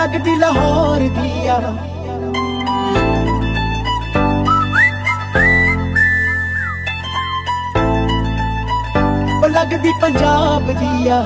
लगदी लाहौर दिया, लगदी पंजाब दिया।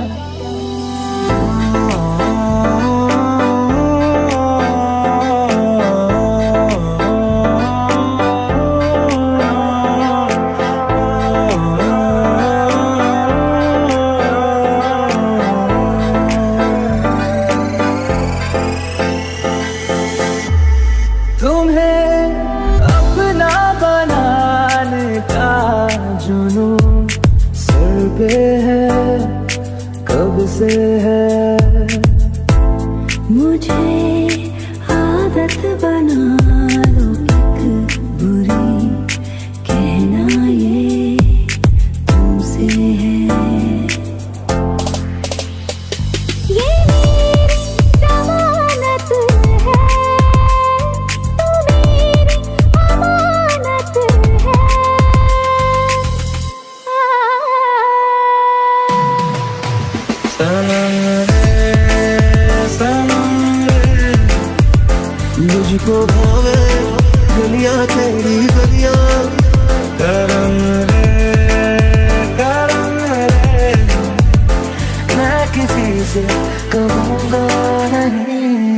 तुम्हें अपना बनाने का जुनून सर पे है, कब से है। मुझे आदत बना लो एक बुरी, कहना ये तुमसे है। ये मेरी जमानत है, तू मेरी अमानत है। सनम रे मुझको भावे गलियां तेरी गलियां, करम रे मैं किसी से कहूँगा नहीं।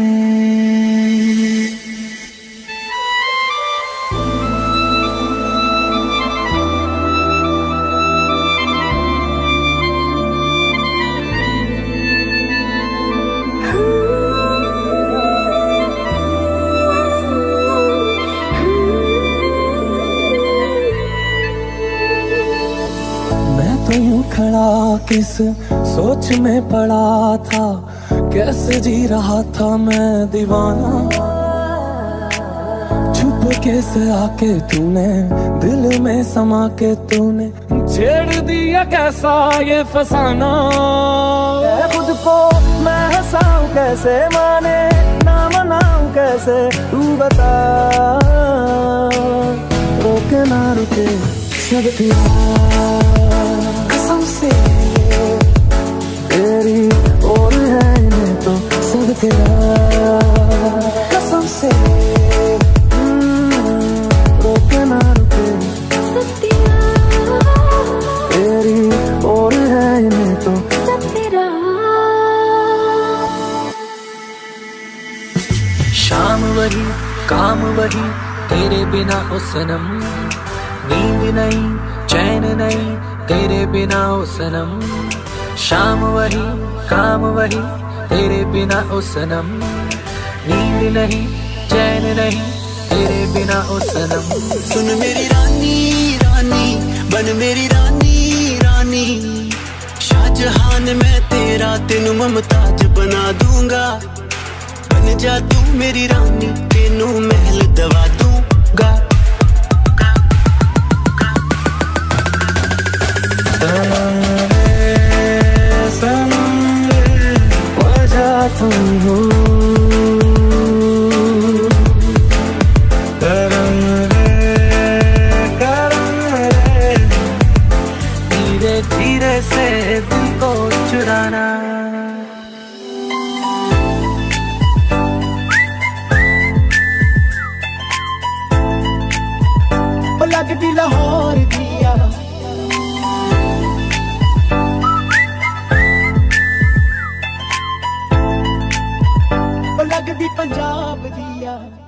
तो यूं खड़ा किस सोच में पड़ा था, कैसे जी रहा था मैं दीवाना। छुप के से आके तूने दिल में समा के तूने छेड़ दिया कैसा ये फसाना। खुद को मैं हंसाऊं कैसे, माने ना मनाऊं कैसे, तू बता। रोके ना रुके सब तेरा कसम से, तेरी और है इन्हें तो सब तेरा कसम से। रोके ना रुके सब तेरा, तेरी और है इन्हें तो सब तेरा। शाम वही काम वही, तेरे बिना ओ सनम। नींद नहीं चैन नहीं, तेरे बिना ओ सनम। शाम वही काम वही, तेरे बिना ओ सनम। नींद नहीं चैन नहीं, तेरे बिना ओ सनम। सुन मेरी रानी रानी, बन मेरी रानी रानी। शाहजहान मैं तेरा, तेनू मुमताज बना दूंगा। बन जा तू मेरी रानी, तेनू महल दवा दूंगा। वजह तुम हो, करम रे धीरे धीरे से दिल को चुराना। लगदी लाहौर दिया, लगदी पंजाब दिया।